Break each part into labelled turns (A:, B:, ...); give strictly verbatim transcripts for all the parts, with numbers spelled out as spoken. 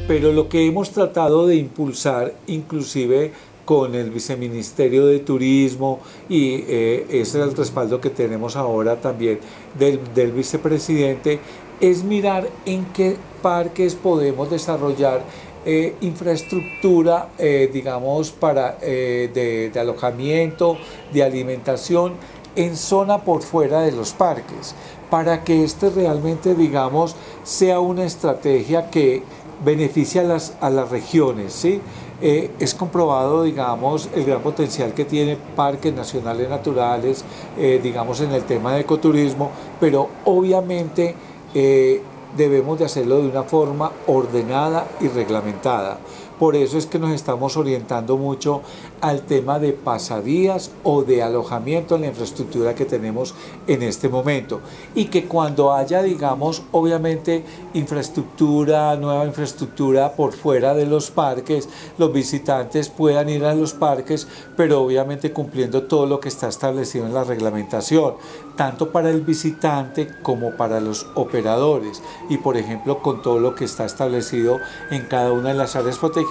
A: pero lo que hemos tratado de impulsar, inclusive con el Viceministerio de Turismo, y eh, ese es el respaldo que tenemos ahora también del, del vicepresidente, es mirar en qué parques podemos desarrollar eh, infraestructura, eh, digamos, para, eh, de, de alojamiento, de alimentación, en zona por fuera de los parques, para que este realmente, digamos, sea una estrategia que beneficie a las, a las regiones, ¿sí? Eh, es comprobado, digamos, el gran potencial que tiene parques nacionales naturales, eh, digamos, en el tema de ecoturismo, pero obviamente eh, debemos de hacerlo de una forma ordenada y reglamentada. Por eso es que nos estamos orientando mucho al tema de pasadías o de alojamiento en la infraestructura que tenemos en este momento. Y que cuando haya, digamos, obviamente infraestructura, nueva infraestructura por fuera de los parques, los visitantes puedan ir a los parques, pero obviamente cumpliendo todo lo que está establecido en la reglamentación, tanto para el visitante como para los operadores. Y por ejemplo, con todo lo que está establecido en cada una de las áreas protegidas,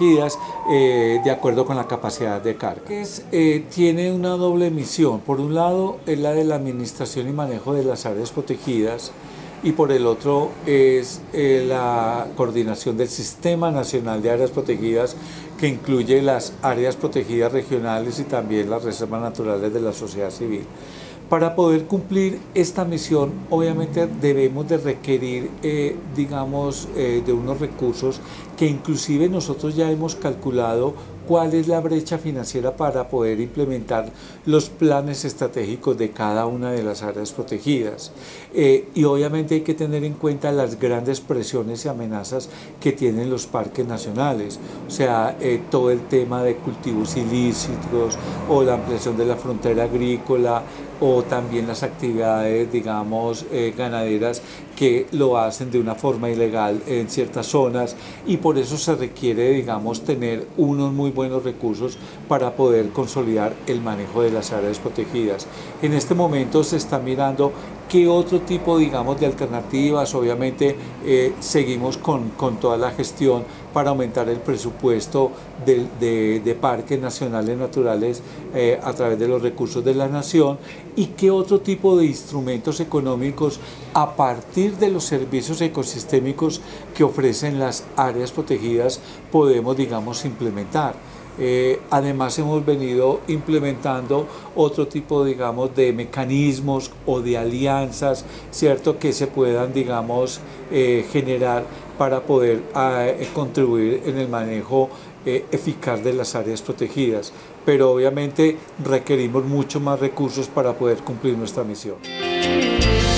A: Eh, de acuerdo con la capacidad de carga. Eh, tiene una doble misión. Por un lado es la de la administración y manejo de las áreas protegidas, y por el otro es eh, la coordinación del Sistema Nacional de Áreas Protegidas, que incluye las áreas protegidas regionales y también las reservas naturales de la sociedad civil. Para poder cumplir esta misión, obviamente debemos de requerir, eh, digamos, eh, de unos recursos que inclusive nosotros ya hemos calculado cuál es la brecha financiera para poder implementar los planes estratégicos de cada una de las áreas protegidas. Eh, y obviamente hay que tener en cuenta las grandes presiones y amenazas que tienen los parques nacionales, o sea, eh, todo el tema de cultivos ilícitos o la ampliación de la frontera agrícola, o también las actividades, digamos, eh, ganaderas que lo hacen de una forma ilegal en ciertas zonas, y por eso se requiere, digamos, tener unos muy buenos recursos para poder consolidar el manejo de las áreas protegidas. En este momento se está mirando qué otro tipo, digamos, de alternativas. Obviamente eh, seguimos con, con toda la gestión para aumentar el presupuesto de, de, de parques nacionales naturales eh, a través de los recursos de la nación, y qué otro tipo de instrumentos económicos a partir de los servicios ecosistémicos que ofrecen las áreas protegidas podemos, digamos, implementar. Eh, además hemos venido implementando otro tipo, digamos, de mecanismos o de alianzas, ¿cierto?, que se puedan, digamos, eh, generar para poder eh, contribuir en el manejo eh, eficaz de las áreas protegidas. Pero obviamente requerimos mucho más recursos para poder cumplir nuestra misión.